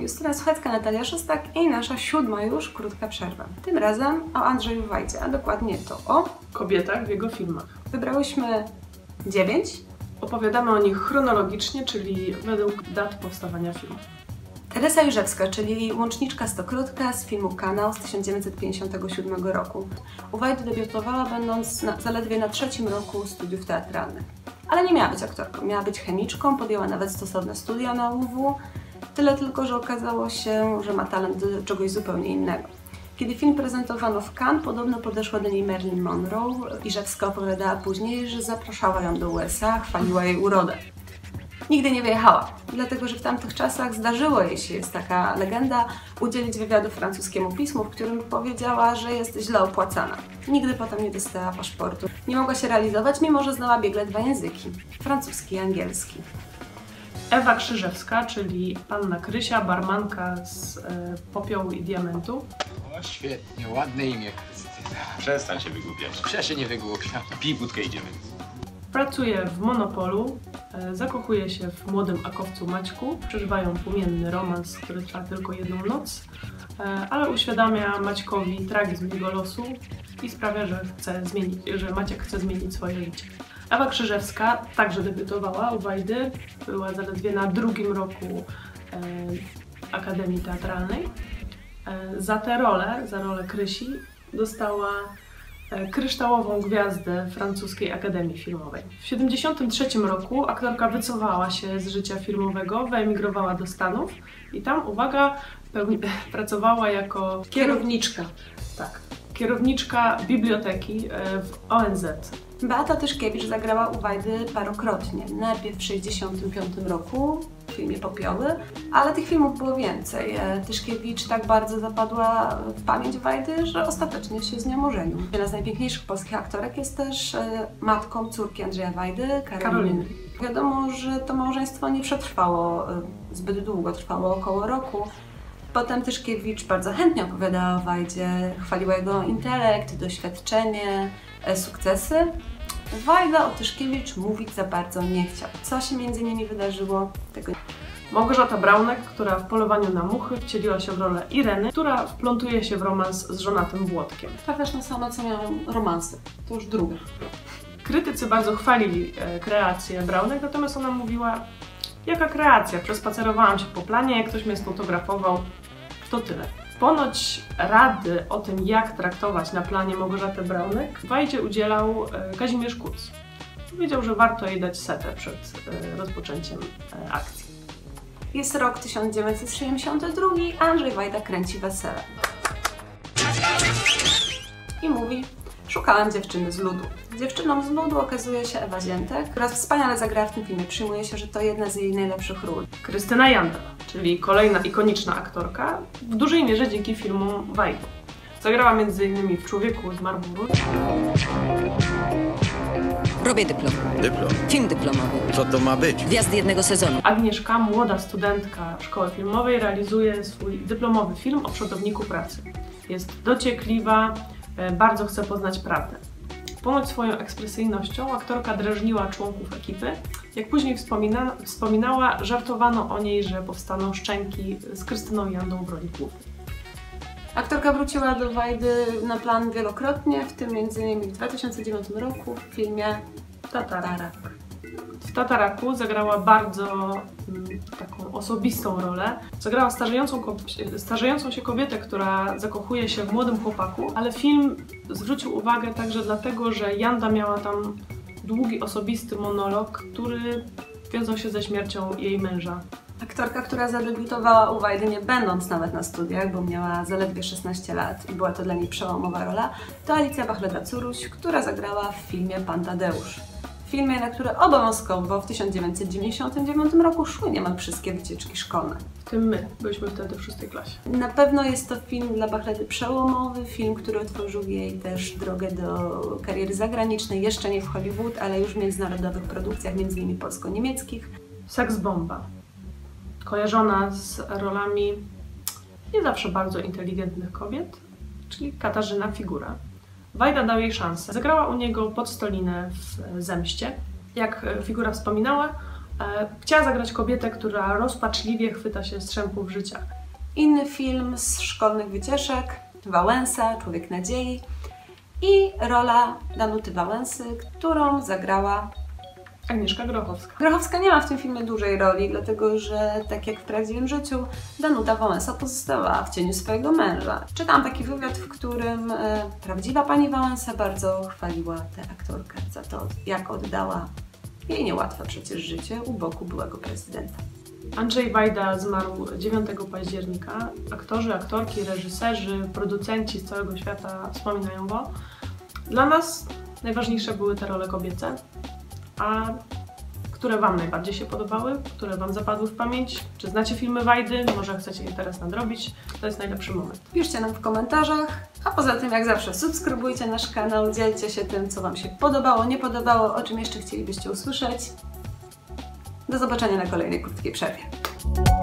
Justyna Suchecka, Natalia Szostak i nasza 7. już krótka przerwa. Tym razem o Andrzeju Wajdzie, a dokładnie to o kobietach w jego filmach. Wybrałyśmy 9. Opowiadamy o nich chronologicznie, czyli według dat powstawania filmu. Teresa Jurzewska, czyli łączniczka Stokrotka z filmu Kanał z 1957 roku. U Wajdy debiutowała będąc zaledwie na 3. roku studiów teatralnych. Ale nie miała być aktorką, miała być chemiczką, podjęła nawet stosowne studia na UW. Tyle tylko, że okazało się, że ma talent do czegoś zupełnie innego. Kiedy film prezentowano w Cannes, podobno podeszła do niej Marilyn Monroe. Jurzewska opowiadała później, że zapraszała ją do USA, chwaliła jej urodę. Nigdy nie wyjechała, dlatego że w tamtych czasach zdarzyło jej się, jest taka legenda, udzielić wywiadu francuskiemu pismu, w którym powiedziała, że jest źle opłacana. Nigdy potem nie dostała paszportu. Nie mogła się realizować, mimo że znała biegle 2 języki, francuski i angielski. Ewa Krzyżewska, czyli panna Krysia, barmanka z Popiołu i Diamentu. O, świetnie, ładne imię, Krystyna. Przestań się wygłupiać. Ja się nie wygłupiam. Pij wódkę, idziemy. Pracuje w Monopolu, zakochuje się w młodym akowcu Maćku, przeżywają płomienny romans, który trwa tylko 1 noc, ale uświadamia Maćkowi tragizm jego losu i sprawia, że Maciek chce zmienić swoje życie. Ewa Krzyżewska także debiutowała u Wajdy, była zaledwie na 2. roku Akademii Teatralnej. Za rolę Krysi dostała kryształową gwiazdę francuskiej Akademii Filmowej. W 1973 roku aktorka wycofała się z życia filmowego, wyemigrowała do Stanów i tam, uwaga, pracowała jako kierowniczka biblioteki w ONZ. Beata Tyszkiewicz zagrała u Wajdy parokrotnie. Najpierw w 1965 roku w filmie Popioły, ale tych filmów było więcej. Tyszkiewicz tak bardzo zapadła w pamięć Wajdy, że ostatecznie się z nią ożenił. Jedna z najpiękniejszych polskich aktorek jest też matką córki Andrzeja Wajdy, Karoliny. Wiadomo, że to małżeństwo nie przetrwało zbyt długo, trwało około roku. Potem Tyszkiewicz bardzo chętnie opowiadała o Wajdzie, chwaliła jego intelekt, doświadczenie, sukcesy. Wajda o Tyszkiewicz mówić za bardzo nie chciał. Co się między nimi wydarzyło, tego nie. Małgorzata Braunek, która w Polowaniu na muchy wcieliła się w rolę Ireny, która wplątuje się w romans z żonatym Włodkiem. Trafiasz na same, co miały romanse. To już druga. Krytycy bardzo chwalili kreację Braunek, natomiast ona mówiła: jaka kreacja? Przespacerowałam się po planie, jak ktoś mnie sfotografował, to tyle. Ponoć rady o tym, jak traktować na planie Małgorzatę Braunek, Wajdzie udzielał Kazimierz Kuc. Powiedział, że warto jej dać setę przed rozpoczęciem akcji. Jest rok 1972, Andrzej Wajda kręci Wesele. I mówi: szukałem dziewczyny z ludu. Dziewczyną z ludu okazuje się Ewa Ziętek, która wspaniale zagrała w tym filmie. Przyjmuje się, że to jedna z jej najlepszych ról. Krystyna Janda, czyli kolejna ikoniczna aktorka, w dużej mierze dzięki filmom Wajdy. Zagrała m.in. w Człowieku z Marlboro. Robię dyplom. Dyplom? Film dyplomowy. Co to ma być? Wjazd 1 sezonu. Agnieszka, młoda studentka szkoły filmowej, realizuje swój dyplomowy film o przodowniku pracy. Jest dociekliwa, bardzo chce poznać prawdę. Ponoć swoją ekspresyjnością aktorka drażniła członków ekipy. Jak później wspominała, żartowano o niej, że powstaną szczęki z Krystyną Jandą w roli głównej. Aktorka wróciła do Wajdy na plan wielokrotnie, w tym m.in. w 2009 roku w filmie Tatarak. W Tataraku zagrała bardzo taką osobistą rolę. Zagrała starzejącą się kobietę, która zakochuje się w młodym chłopaku, ale film zwrócił uwagę także dlatego, że Janda miała tam długi, osobisty monolog, który wiązał się ze śmiercią jej męża. Aktorka, która zadebiutowała u Wajdy nie będąc nawet na studiach, bo miała zaledwie 16 lat i była to dla niej przełomowa rola, to Alicja Bachleda-Curuś, która zagrała w filmie Pan Tadeusz. W filmie, na który obowiązkowo w 1999 roku szły niemal wszystkie wycieczki szkolne. W tym my byliśmy wtedy w 6. klasie. Na pewno jest to film dla Bachledy przełomowy, film, który otworzył jej też drogę do kariery zagranicznej, jeszcze nie w Hollywood, ale już w międzynarodowych produkcjach, m.in. polsko-niemieckich. Seksbomba. Kojarzona z rolami nie zawsze bardzo inteligentnych kobiet, czyli Katarzyna Figura. Wajda dał jej szansę. Zagrała u niego Podstolinę w Zemście. Jak Figura wspominała, Chciała zagrać kobietę, która rozpaczliwie chwyta się strzępów życia. Inny film z szkolnych wycieczek, Wałęsa, Człowiek nadziei i rola Danuty Wałęsy, którą zagrała Agnieszka Grochowska. Grochowska. Nie ma w tym filmie dużej roli, dlatego że tak jak w prawdziwym życiu, Danuta Wałęsa pozostawała w cieniu swojego męża. Czytałam taki wywiad, w którym prawdziwa pani Wałęsa bardzo chwaliła tę aktorkę za to, jak oddała jej niełatwe przecież życie u boku byłego prezydenta. Andrzej Wajda zmarł 9 października. Aktorzy, aktorki, reżyserzy, producenci z całego świata wspominają go. Dla nas najważniejsze były te role kobiece. A które Wam najbardziej się podobały? Które Wam zapadły w pamięć? Czy znacie filmy Wajdy? Może chcecie je teraz nadrobić? To jest najlepszy moment. Piszcie nam w komentarzach, a poza tym jak zawsze subskrybujcie nasz kanał, dzielcie się tym, co Wam się podobało, nie podobało, o czym jeszcze chcielibyście usłyszeć. Do zobaczenia na kolejnej krótkiej przerwie.